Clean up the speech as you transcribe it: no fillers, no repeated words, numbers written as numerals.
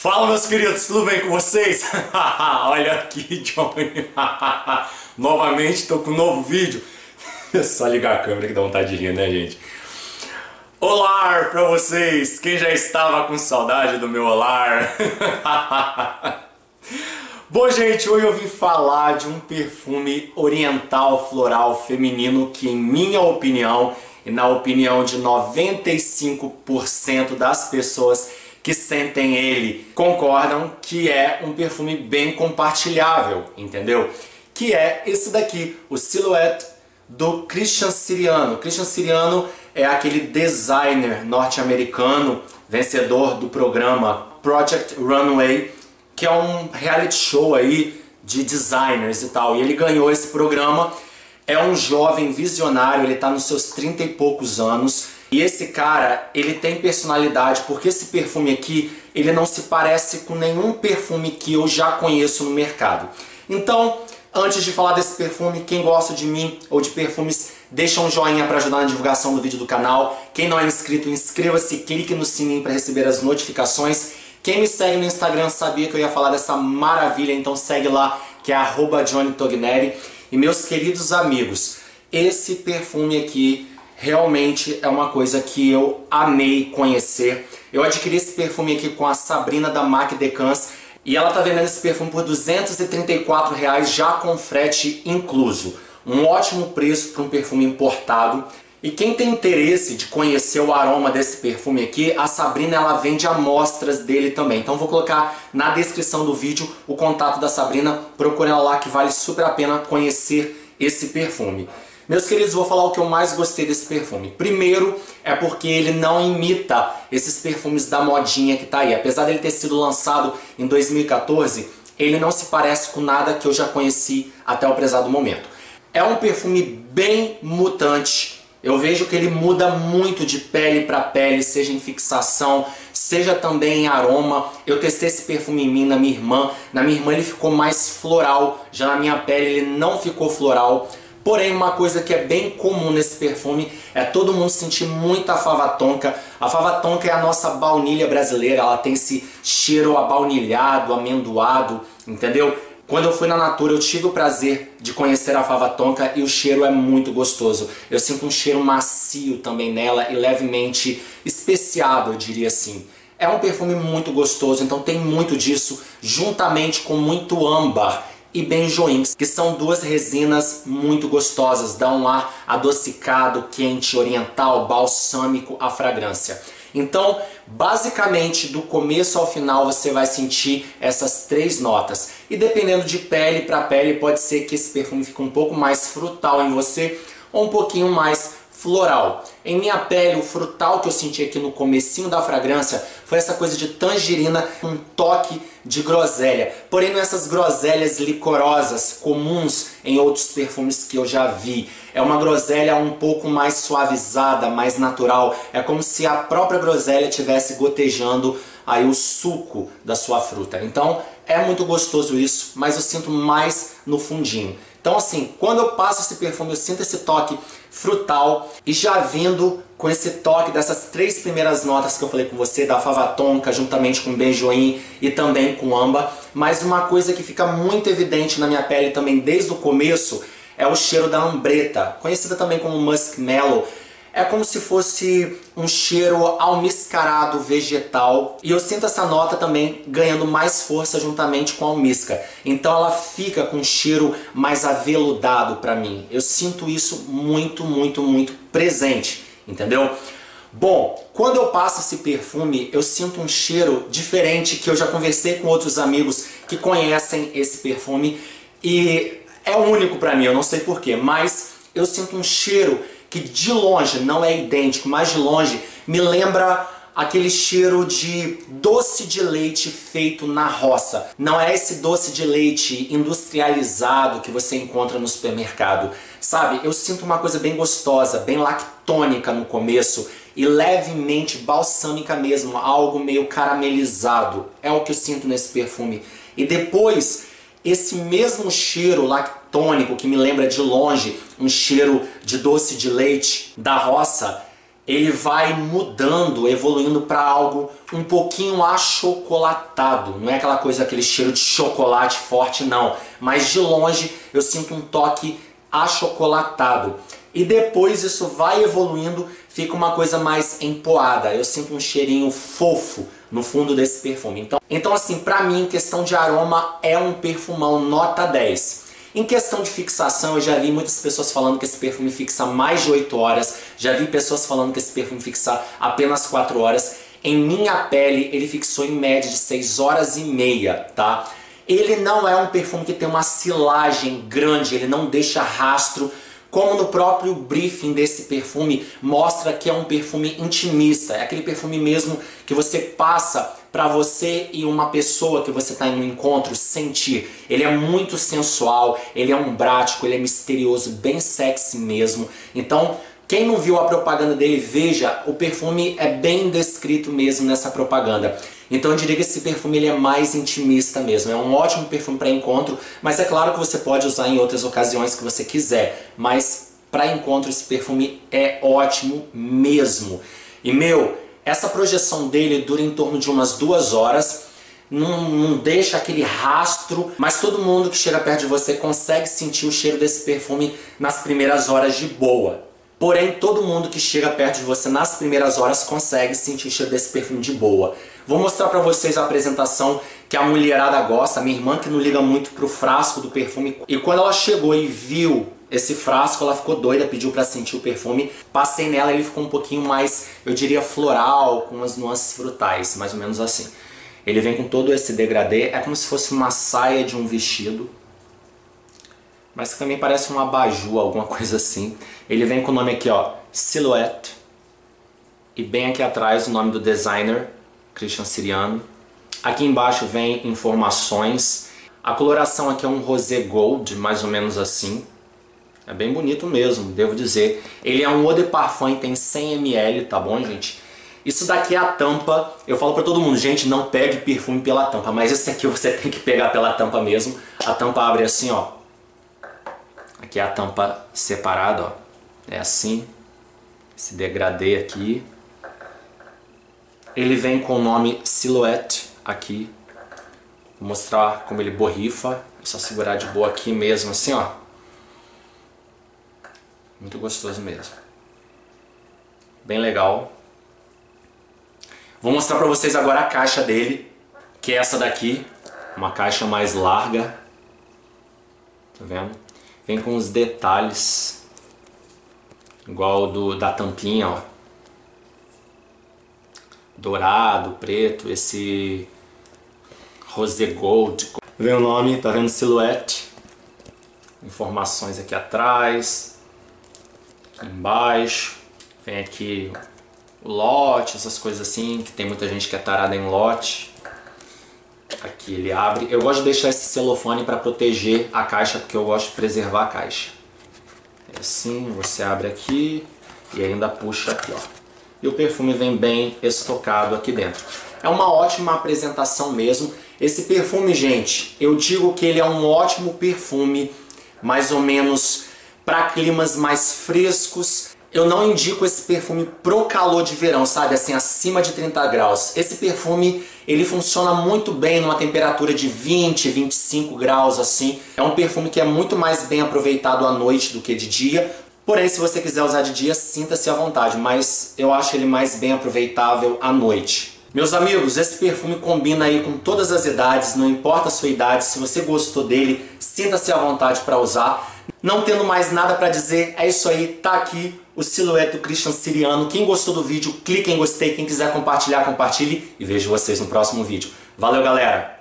Fala, meus queridos, tudo bem com vocês? Olha aqui, Johnny. Novamente estou com um novo vídeo. É só ligar a câmera que dá vontade de rir, né, gente? Olá pra vocês! Quem já estava com saudade do meu olá? Bom, gente, hoje eu vim falar de um perfume oriental floral feminino que, em minha opinião, e na opinião de 95% das pessoas que sentem ele, concordam que é um perfume bem compartilhável, entendeu? Que é esse daqui, o Silhouette do Christian Siriano. Christian Siriano é aquele designer norte-americano, vencedor do programa Project Runway, que é um reality show aí de designers e tal. E ele ganhou esse programa. É um jovem visionário, ele está nos seus 30 e poucos anos. E esse cara, ele tem personalidade, porque esse perfume aqui, ele não se parece com nenhum perfume que eu já conheço no mercado. Então, antes de falar desse perfume, quem gosta de mim ou de perfumes, deixa um joinha para ajudar na divulgação do vídeo do canal. Quem não é inscrito, inscreva-se, clique no sininho para receber as notificações. Quem me segue no Instagram sabia que eu ia falar dessa maravilha, então segue lá, que é @JohnnyTogneri. E meus queridos amigos, esse perfume aqui realmente é uma coisa que eu amei conhecer. Eu adquiri esse perfume aqui com a Sabrina da Mac Decans e ela tá vendendo esse perfume por R$234 já com frete incluso. Um ótimo preço para um perfume importado. E quem tem interesse de conhecer o aroma desse perfume aqui, a Sabrina ela vende amostras dele também. Então vou colocar na descrição do vídeo o contato da Sabrina. Procure ela lá que vale super a pena conhecer esse perfume. Meus queridos, vou falar o que eu mais gostei desse perfume. Primeiro, é porque ele não imita esses perfumes da modinha que tá aí. Apesar dele ter sido lançado em 2014, ele não se parece com nada que eu já conheci até o prezado momento. É um perfume bem mutante. Eu vejo que ele muda muito de pele para pele, seja em fixação, seja também em aroma. Eu testei esse perfume em mim, na minha irmã. Na minha irmã ele ficou mais floral, já na minha pele ele não ficou floral. Porém, uma coisa que é bem comum nesse perfume é todo mundo sentir muita fava tonka. A fava tonka é a nossa baunilha brasileira, ela tem esse cheiro abaunilhado, amendoado, entendeu? Quando eu fui na Natura, eu tive o prazer de conhecer a fava tonka e o cheiro é muito gostoso. Eu sinto um cheiro macio também nela e levemente especiado, eu diria assim. É um perfume muito gostoso, então tem muito disso, juntamente com muito âmbar e benjoim, que são duas resinas muito gostosas, dão um ar adocicado, quente, oriental, balsâmico à fragrância. Então, basicamente, do começo ao final você vai sentir essas três notas. E dependendo de pele para pele, pode ser que esse perfume fique um pouco mais frutal em você ou um pouquinho mais floral. Em minha pele, o frutal que eu senti aqui no comecinho da fragrância foi essa coisa de tangerina, um toque de groselha. Porém, não essas groselhas licorosas comuns em outros perfumes que eu já vi. É uma groselha um pouco mais suavizada, mais natural. É como se a própria groselha estivesse gotejando aí o suco da sua fruta. Então, é muito gostoso isso, mas eu sinto mais no fundinho. Então assim, quando eu passo esse perfume, eu sinto esse toque frutal e já vindo com esse toque dessas três primeiras notas que eu falei com você, da fava tonka, juntamente com benjoim e também com âmbar. Mas uma coisa que fica muito evidente na minha pele também desde o começo é o cheiro da ambreta, conhecida também como muskmallow. É como se fosse um cheiro almiscarado vegetal. E eu sinto essa nota também ganhando mais força juntamente com a almíscar. Então ela fica com um cheiro mais aveludado para mim. Eu sinto isso muito, muito, muito presente, entendeu? Bom, quando eu passo esse perfume, eu sinto um cheiro diferente, que eu já conversei com outros amigos que conhecem esse perfume. E é único para mim, eu não sei porquê, mas eu sinto um cheiro que de longe, não é idêntico, mas de longe me lembra aquele cheiro de doce de leite feito na roça. Não é esse doce de leite industrializado que você encontra no supermercado. Sabe, eu sinto uma coisa bem gostosa, bem lactônica no começo e levemente balsâmica mesmo, algo meio caramelizado. É o que eu sinto nesse perfume. E depois, esse mesmo cheiro lactônico que me lembra de longe um cheiro de doce de leite da roça, ele vai mudando, evoluindo para algo um pouquinho achocolatado. Não é aquela coisa, aquele cheiro de chocolate forte, não. Mas de longe eu sinto um toque achocolatado. E depois isso vai evoluindo, fica uma coisa mais empoada. Eu sinto um cheirinho fofo no fundo desse perfume. Então assim, pra mim, em questão de aroma, é um perfumão nota 10. Em questão de fixação, eu já vi muitas pessoas falando que esse perfume fixa mais de 8 horas. Já vi pessoas falando que esse perfume fixa apenas 4 horas. Em minha pele, ele fixou em média de 6 horas e meia, tá? Ele não é um perfume que tem uma silagem grande, ele não deixa rastro. Como no próprio briefing desse perfume mostra que é um perfume intimista, é aquele perfume mesmo que você passa para você e uma pessoa que você está em um encontro sentir. Ele é muito sensual, ele é umbrático, ele é misterioso, bem sexy mesmo. Então, quem não viu a propaganda dele, veja, o perfume é bem descrito mesmo nessa propaganda. Então eu diria que esse perfume ele é mais intimista mesmo, é um ótimo perfume para encontro, mas é claro que você pode usar em outras ocasiões que você quiser, mas para encontro esse perfume é ótimo mesmo. E essa projeção dele dura em torno de umas 2 horas, não deixa aquele rastro, mas todo mundo que chega perto de você consegue sentir o cheiro desse perfume nas primeiras horas de boa. Porém, todo mundo que chega perto de você nas primeiras horas consegue sentir o cheiro desse perfume de boa. Vou mostrar pra vocês a apresentação que a mulherada gosta, a minha irmã que não liga muito pro frasco do perfume. E quando ela chegou e viu esse frasco, ela ficou doida, pediu pra sentir o perfume. Passei nela e ele ficou um pouquinho mais, eu diria, floral, com umas nuances frutais, mais ou menos assim. Ele vem com todo esse degradê, é como se fosse uma saia de um vestido, mas que também parece um abajur, alguma coisa assim. Ele vem com o nome aqui, ó, Silhouette, e bem aqui atrás o nome do designer, Christian Siriano. Aqui embaixo vem informações. A coloração aqui é um rosé gold, mais ou menos assim. É bem bonito mesmo, devo dizer. Ele é um eau de parfum, tem 100 ml, tá bom, gente? Isso daqui é a tampa. Eu falo pra todo mundo, gente, não pegue perfume pela tampa, mas esse aqui você tem que pegar pela tampa mesmo. A tampa abre assim, ó. Aqui é a tampa separada, ó. É assim. Esse degradê aqui. Ele vem com o nome Silhouette aqui. Vou mostrar como ele borrifa. É só segurar de boa aqui mesmo, assim, ó. Muito gostoso mesmo. Bem legal. Vou mostrar pra vocês agora a caixa dele, que é essa daqui. Uma caixa mais larga. Tá vendo? Vem com os detalhes, igual da tampinha, ó. Dourado, preto, esse rosé gold. Vem o nome, tá vendo? Silhouette. Informações aqui atrás, aqui embaixo. Vem aqui o lote, essas coisas assim, que tem muita gente que é tarada em lote. Aqui ele abre. Eu gosto de deixar esse celofane para proteger a caixa, porque eu gosto de preservar a caixa. É assim, você abre aqui e ainda puxa aqui, ó. E o perfume vem bem estocado aqui dentro. É uma ótima apresentação mesmo. Esse perfume, gente, eu digo que ele é um ótimo perfume, mais ou menos para climas mais frescos. Eu não indico esse perfume pro calor de verão, sabe? Assim, acima de 30 graus. Esse perfume, ele funciona muito bem numa temperatura de 20, 25 graus, assim. É um perfume que é muito mais bem aproveitado à noite do que de dia. Porém, se você quiser usar de dia, sinta-se à vontade. Mas eu acho ele mais bem aproveitável à noite. Meus amigos, esse perfume combina aí com todas as idades, não importa a sua idade. Se você gostou dele, sinta-se à vontade para usar. Não tendo mais nada para dizer, é isso aí, tá aqui o Silhouette do Christian Siriano. Quem gostou do vídeo, clique em gostei. Quem quiser compartilhar, compartilhe. E vejo vocês no próximo vídeo. Valeu, galera!